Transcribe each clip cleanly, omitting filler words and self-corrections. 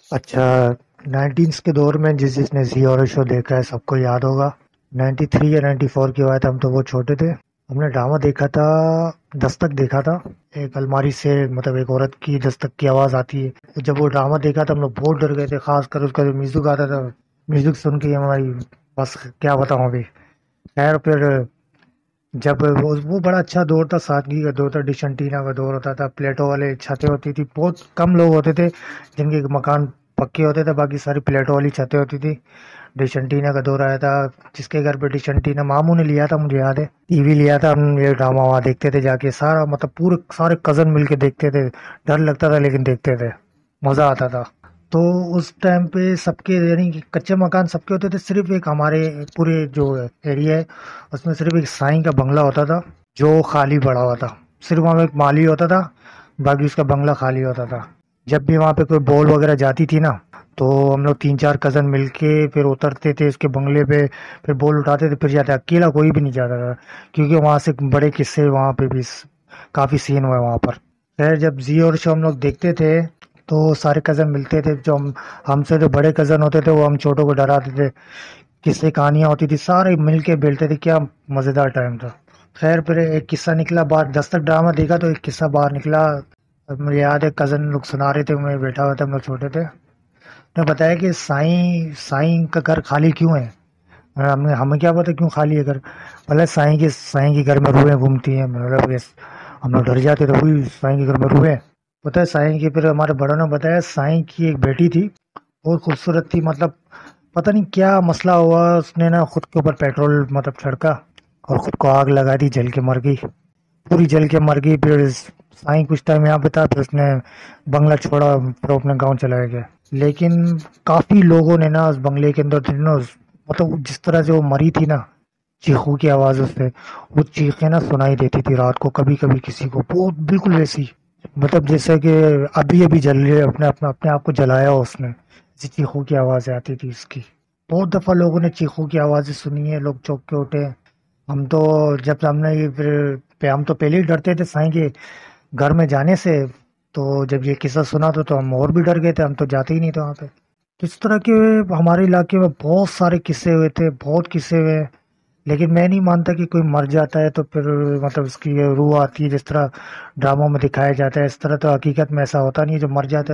अच्छा, 19s के दौर में जिसने जी और शो देखा है सबको याद होगा। 93 या 94 की बात, हम तो वो छोटे थे। हमने ड्रामा देखा था, दस्तक देखा था। एक अलमारी से मतलब एक औरत की दस्तक की आवाज आती है। जब वो ड्रामा देखा था हम लोग बहुत डर गए थे, खासकर उसका जो म्यूजिक आता था। म्यूजिक सुन के हमारी बस क्या बताऊं अभी। खैर फिर जब वो बड़ा अच्छा दौर था, सादगी का दौर था, डिश एंटीना का दौर होता था, प्लेटो वाले छतें होती थी, बहुत कम लोग होते थे जिनके मकान पक्के होते थे, बाकी सारी प्लेटो वाली छतें होती थी। डिश एंटीना का दौर आया था। जिसके घर पे डिश एंटीना, मामू ने लिया था, मुझे याद है, टीवी लिया था, हम ये ड्रामा वहाँ देखते थे जाके, सारा मतलब पूरे सारे कजन मिलके देखते थे। डर लगता था लेकिन देखते थे, मजा आता था। तो उस टाइम पे सबके यानी कि कच्चे मकान सबके होते थे, सिर्फ एक हमारे पूरे जो एरिया है उसमें सिर्फ एक साईं का बंगला होता था जो खाली पड़ा हुआ था। सिर्फ वहाँ एक माली होता था, बाकी उसका बंगला खाली होता था। जब भी वहाँ पे कोई बॉल वगैरह जाती थी ना, तो हम लोग तीन चार कजन मिलके फिर उतरते थे उसके बंगले पे, फिर बॉल उठाते थे फिर जाते। अकेला कोई भी नहीं जाता था, क्योंकि वहाँ से बड़े किस्से वहाँ पे भी काफी सीन हुए वहाँ पर। खैर जब जी और शो हम लोग देखते थे तो सारे कजन मिलते थे, जो हमसे जो बड़े कजन होते थे वो हम छोटों को डराते थे। किस्से कहानियां होती थी, सारे मिलके बेलते थे, क्या मजेदार टाइम था। खैर फिर एक किस्सा निकला बाहर, दस्तक ड्रामा देखा तो एक किस्सा बाहर निकला। अब मुझे याद है कजन लोग सुना रहे थे, मैं बैठा हुआ था, हम लोग छोटे थे। उन्होंने बताया कि साईं साईं का घर खाली क्यों है। हमें हमें क्या पता क्यों खाली है घर। बोले साईं के घर में रूहें घूमती हैं। मतलब हम लोग डर जाते थे, वही साईं के घर में रूहें। पता है साईं की, फिर हमारे बड़ों ने बताया साईं की एक बेटी थी, बहुत खूबसूरत थी। मतलब पता नहीं क्या मसला हुआ, उसने ना खुद के ऊपर पेट्रोल मतलब छिड़का और खुद को आग लगा दी, जल के मर गई, पूरी जल के मर गई। फिर साईं कुछ टाइम यहाँ पे था, फिर उसने बंगला छोड़ा, फिर अपने गांव चला गया। लेकिन काफी लोगों ने ना उस बंगले के अंदर थे ना, मतलब जिस तरह से वो मरी थी ना, चीखों की आवाज उससे, वो चीखें ना सुनाई देती थी रात को कभी कभी किसी को, बहुत बिल्कुल वैसी। मतलब जैसे कि अभी अभी जल रहे, अपने अपने अपने आप को जलाया हो उसने, ऐसी चीखों की आवाजें आती थी उसकी। बहुत दफा लोगों ने चीखों की आवाजें सुनी है, लोग चौंक के उठे। हम तो जब हमने ये फिर हम तो पहले ही डरते थे साईं के घर में जाने से। तो जब ये किस्सा सुना तो हम और भी डर गए थे, हम तो जाते ही नहीं थे वहां पे। तो इस तरह के हमारे इलाके में बहुत सारे किस्से हुए थे, बहुत किस्से हुए हैं। लेकिन मैं नहीं मानता कि कोई मर जाता है तो फिर मतलब उसकी ये रूह आती है, जिस तरह ड्रामों में दिखाया जाता है, इस तरह तो हकीकत में ऐसा होता नहीं है। जो मर जाता है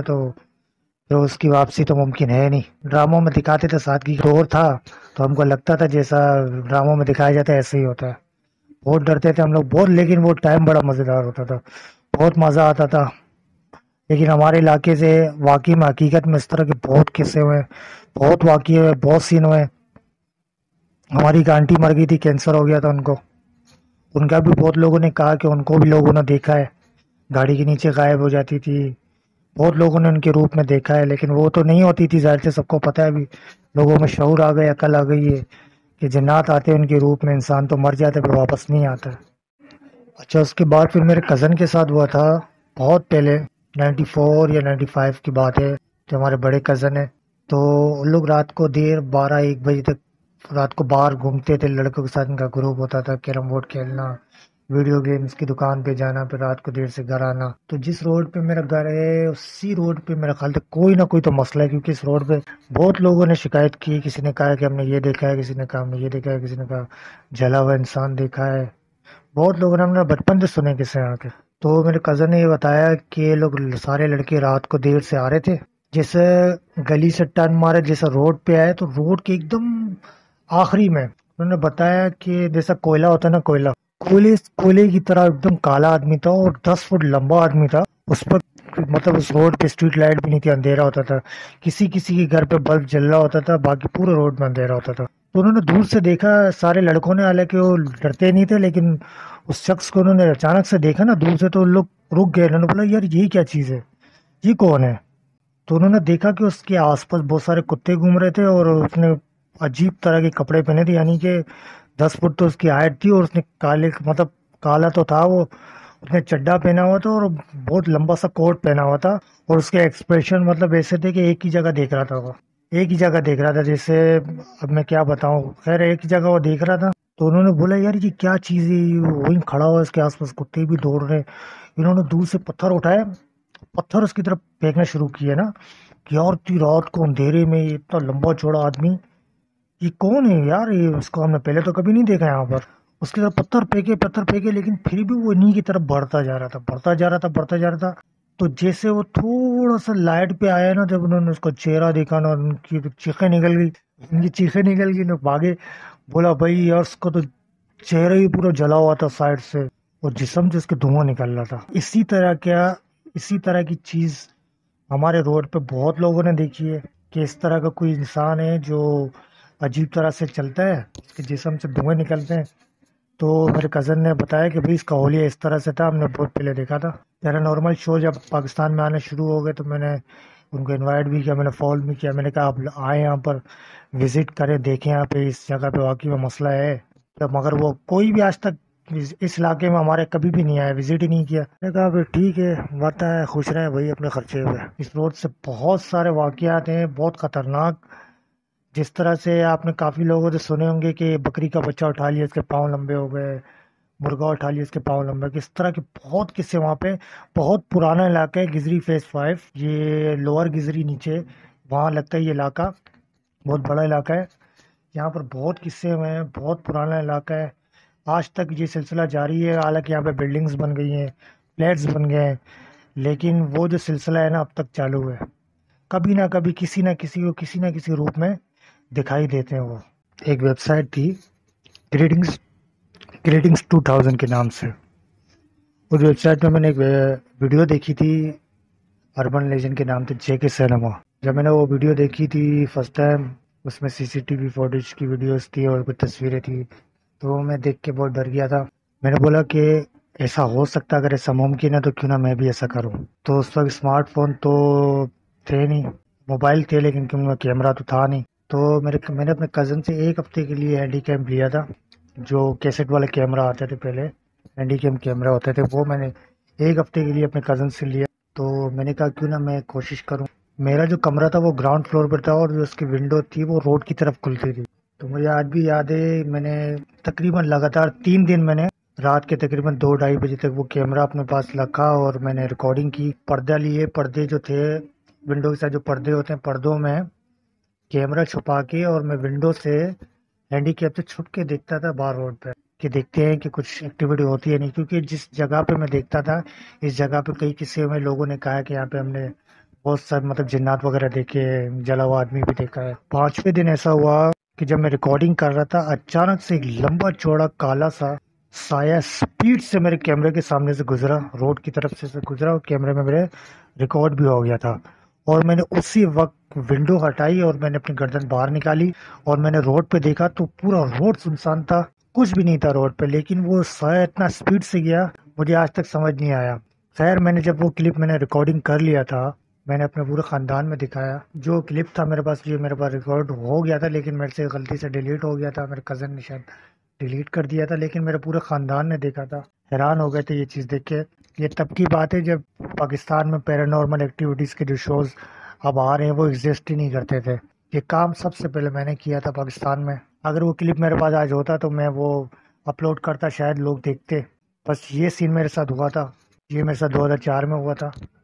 तो उसकी वापसी तो मुमकिन है नहीं। ड्रामों में दिखाते थे सादगी का दौर था, तो हमको लगता था जैसा ड्रामों में दिखाया जाता है ऐसे ही होता है। बहुत डरते थे हम लोग बहुत, लेकिन वो टाइम बड़ा मजेदार होता था, बहुत मजा आता था। लेकिन हमारे इलाके से वाकई में हकीकत में इस तरह के बहुत किस्से हुए, बहुत वाकई हुए, बहुत सीन हुए। हमारी एक आंटी मर गई थी, कैंसर हो गया था उनको। उनका भी बहुत लोगों ने कहा कि उनको भी लोगों ने देखा है, गाड़ी के नीचे गायब हो जाती थी। बहुत लोगों ने उनके रूप में देखा है, लेकिन वो तो नहीं होती थी, जाहिर से सबको पता है अभी। लोगों में शऊर आ गया, अकल आ गई है कि जिन्नात आते हैं उनके रूप में, इंसान तो मर जाता है फिर वापस नहीं आता है। अच्छा उसके बाद फिर मेरे कज़न के साथ हुआ था, बहुत पहले, 94 या 95 की बात है। जो हमारे बड़े कज़न है, तो उन लोग रात को देर 12-1 बजे तक रात को बाहर घूमते थे, लड़कों के साथ इनका ग्रुप होता था, कैरम बोर्ड खेलना, वीडियो गेम्स की दुकान पे जाना, फिर रात को देर से घर आना। तो जिस रोड पे मेरा घर है उसी रोड पे मेरा ख्याल था कोई ना कोई तो मसला है, क्योंकि इस रोड पे बहुत लोगों ने शिकायत की। किसी ने कहा कि हमने ये देखा है, किसी ने कहा हमने ये देखा है, किसी ने कहा जला हुआ इंसान देखा है। बहुत लोगों ने हमने बचपन से सुने किस्से यहाँ के। तो मेरे कजन ने ये बताया कि ये लोग सारे लड़के रात को देर से आ रहे थे, जैसे गली से टर्न मारे, जैसे रोड पे आए तो रोड के एकदम आखिरी में उन्होंने बताया कि जैसा कोयला होता है ना, कोयला, कोयले कोयले की तरह एकदम काला आदमी था और 10 फुट लंबा आदमी था। उस पर मतलब उस रोड पे स्ट्रीट लाइट भी नहीं थी, अंधेरा होता था। किसी किसी के घर पे बल्ब जल रहा होता था, बाकी पूरे रोड में अंधेरा होता था। तो उन्होंने दूर से देखा, सारे लड़कों ने, हालांकि वो डरते नहीं थे, लेकिन उस शख्स को उन्होंने अचानक से देखा ना दूर से, तो उन लोग रुक गए। उन्होंने बोला यार ये क्या चीज़ है, ये कौन है। तो उन्होंने देखा कि उसके आसपास बहुत सारे कुत्ते घूम रहे थे और उसने अजीब तरह के कपड़े पहने थे, यानी कि 10 फुट तो उसकी हाइट थी, और उसने काले मतलब काला तो था वो, उसने चड्डा पहना हुआ था और बहुत लंबा सा कोट पहना हुआ था। और उसके एक्सप्रेशन मतलब ऐसे थे कि एक ही जगह देख रहा था वो, एक ही जगह देख रहा था, जैसे अब मैं क्या बताऊं। खैर एक ही जगह वो देख रहा था। तो उन्होंने बोला यार ये क्या चीज़ है, वहीं खड़ा हुआ है, इसके आसपास कुत्ते भी दौड़ रहे हैं। इन्होंने दूर से पत्थर उठाया, पत्थर उसकी तरफ फेंकना शुरू किए ना कि यार इतनी रात को अंधेरे में ये इतना लंबा चौड़ा आदमी, ये कौन है यार, ये इसको हमने पहले तो कभी नहीं देखा यहाँ पर। उसकी तरफ पत्थर फेंके, लेकिन फिर भी वो इन्हीं की तरफ बढ़ता जा रहा था, बढ़ता जा रहा था। तो जैसे वो थोड़ा सा लाइट पे आया ना, जब उन्होंने उसका चेहरा देखा ना, उनकी तो चीखें निकल गई, उनकी चीखें निकल गई ना, भागे। बोला भाई यार उसका तो चेहरा ही पूरा जला हुआ था साइड से, और जिस्म से उसके धुआं निकल रहा था। इसी तरह की चीज हमारे रोड पे बहुत लोगों ने देखी है कि इस तरह का कोई इंसान है जो अजीब तरह से चलता है, उसके जिस्म से धुएं निकलते हैं। तो मेरे कज़न ने बताया कि भाई इसका होलिया इस तरह से था, हमने बहुत पहले देखा था। पैरानॉर्मल शो जब पाकिस्तान में आने शुरू हो गए तो मैंने उनको इनवाइट भी किया, मैंने फॉलो भी किया। मैंने कहा आप आए यहाँ पर, विजिट करें, देखें यहाँ पे इस जगह पे वाकई में मसला है। तो मगर वो कोई भी आज तक इस इलाके में हमारे कभी भी नहीं आया, विजिट ही नहीं किया। मैंने कहा भाई ठीक है, मरता है, खुश रहे भाई अपने खर्चे पे। इस रोड से बहुत सारे वाकयात हैं, बहुत खतरनाक। जिस तरह से आपने काफी लोगों से सुने होंगे कि बकरी का बच्चा उठा लिया, इसके पाँव लंबे हो गए, मुर्गा उठा लिया, इसके पाँव लंबे, किस तरह के बहुत किस्से वहाँ पे। बहुत पुराना इलाका है गिजरी फेज 5, ये लोअर गिजरी नीचे, वहाँ लगता है ये इलाका। बहुत बड़ा इलाका है, यहाँ पर बहुत किस्से हुए हैं, बहुत पुराना इलाका है। आज तक ये सिलसिला जारी है, हालांकि यहाँ पे बिल्डिंग्स बन गई हैं, फ्लैट्स बन गए हैं, लेकिन वो जो सिलसिला है ना अब तक चालू है। कभी ना कभी किसी ना किसी को किसी ना किसी रूप में दिखाई देते हैं वो। एक वेबसाइट थी, ग्रीटिंग्स ग्रीटिंग्स 2000 के नाम से। उस वेबसाइट में मैंने एक वीडियो देखी थी, अर्बन लेजेंड के नाम से, जेके सिनेमा। जब मैंने वो वीडियो देखी थी फर्स्ट टाइम, उसमें सीसीटीवी फुटेज की वीडियोस थी और कुछ तस्वीरें थी, तो मैं देख के बहुत डर गया था। मैंने बोला कि ऐसा हो सकता, अगर ऐसा मुमकिन है तो क्यों ना मैं भी ऐसा करूं। तो उस वक्त स्मार्टफोन तो थे नहीं, मोबाइल थे लेकिन क्यों कैमरा तो था नहीं। तो मैंने अपने कज़न से एक हफ्ते के लिए हैंडी कैम लिया था, जो कैसेट वाले कैमरा आते थे पहले, हैंडी कैम कैमरा होते थे, वो मैंने एक हफ्ते के लिए अपने कज़न से लिया। तो मैंने कहा क्यों ना मैं कोशिश करूं। मेरा जो कमरा था वो ग्राउंड फ्लोर पर था, और जो उसकी विंडो थी वो रोड की तरफ खुलती थी। तो मुझे आज भी याद है, मैंने तकरीबन लगातार 3 दिन मैंने रात के तकरीबन 2-2:30 बजे तक वो कैमरा अपने पास रखा, और मैंने रिकॉर्डिंग की। पर्दा लिए, पर्दे जो थे विंडो के साथ, जो पर्दे होते हैं, पर्दों में कैमरा छुपा के, और मैं विंडो से हैंडीकैप से छुप के देखता था बाहर रोड पे, कि देखते हैं कि कुछ एक्टिविटी होती है नहीं। क्योंकि जिस जगह पे मैं देखता था, इस जगह पे कई किस्से में लोगों ने कहा है कि यहाँ पे हमने बहुत सारे मतलब जिन्नात वगैरह देखे हैं, जला हुआ आदमी भी देखा है। 5वें दिन ऐसा हुआ कि जब मैं रिकॉर्डिंग कर रहा था, अचानक से एक लंबा चौड़ा काला सा साया स्पीड से मेरे कैमरे के सामने से गुजरा, रोड की तरफ से गुजरा, और कैमरे में मेरे रिकॉर्ड भी हो गया था। और मैंने उसी वक्त विंडो हटाई और मैंने अपनी गर्दन बाहर निकाली, और मैंने रोड पे देखा तो पूरा रोड सुनसान था, कुछ भी नहीं था रोड पे। लेकिन वो साया इतना स्पीड से गया, मुझे आज तक समझ नहीं आया। खैर, मैंने जब वो क्लिप मैंने रिकॉर्डिंग कर लिया था, मैंने अपने पूरे ख़ानदान में दिखाया। जो क्लिप था मेरे पास, ये मेरे पास रिकॉर्ड हो गया था, लेकिन मेरे से गलती से डिलीट हो गया था, मेरे कज़न ने शायद डिलीट कर दिया था, लेकिन मेरे पूरे ख़ानदान ने देखा था। हैरान हो गए थे ये चीज़ देख के। ये तब की बात है जब पाकिस्तान में पैरानॉर्मल एक्टिविटीज़ के जो शोज़ अब आ रहे हैं वो एग्जिस्ट ही नहीं करते थे। ये काम सबसे पहले मैंने किया था पाकिस्तान में। अगर वो क्लिप मेरे पास आज होता तो मैं वो अपलोड करता, शायद लोग देखते। बस ये सीन मेरे साथ हुआ था, ये मेरे साथ 2004 में हुआ था।